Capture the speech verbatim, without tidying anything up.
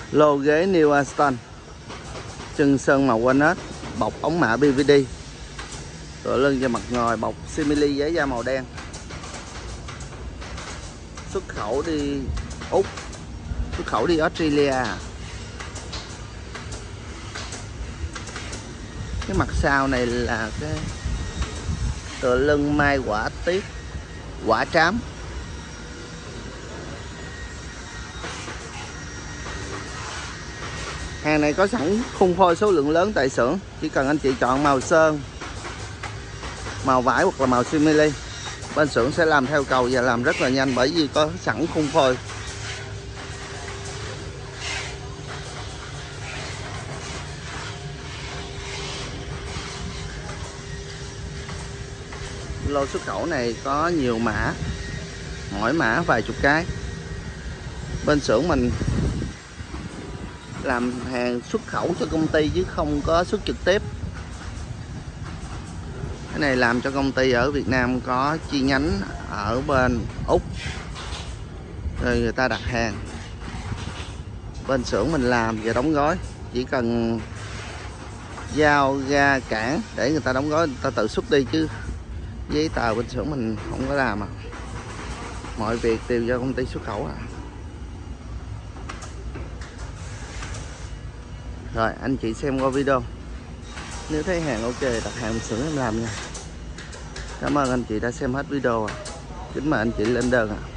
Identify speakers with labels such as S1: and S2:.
S1: Lô ghế New Aston, chân sơn màu walnut, bọc ống mạ bê vê đê, tựa lưng và mặt ngồi bọc simili, giấy da màu đen. Xuất khẩu đi Úc, xuất khẩu đi Australia. Cái mặt sau này là cái tựa lưng mai quả tiết, quả trám. Hàng này có sẵn khung phôi số lượng lớn tại xưởng, chỉ cần anh chị chọn màu sơn, màu vải hoặc là màu simili, bên xưởng sẽ làm theo cầu và làm rất là nhanh bởi vì có sẵn khung phôi. Lô xuất khẩu này có nhiều mã, mỗi mã vài chục cái. Bên xưởng mình làm hàng xuất khẩu cho công ty chứ không có xuất trực tiếp. Cái này làm cho công ty ở Việt Nam có chi nhánh ở bên Úc, rồi người ta đặt hàng, bên xưởng mình làm và đóng gói, chỉ cần giao ra cảng để người ta đóng gói, người ta tự xuất đi chứ giấy tờ bên xưởng mình không có làm. À, mọi việc đều do công ty xuất khẩu. À, rồi anh chị xem qua video, nếu thấy hàng ok đặt hàng bên xưởng em làm nha. Cảm ơn anh chị đã xem hết video. À, kính mời anh chị lên đơn. À.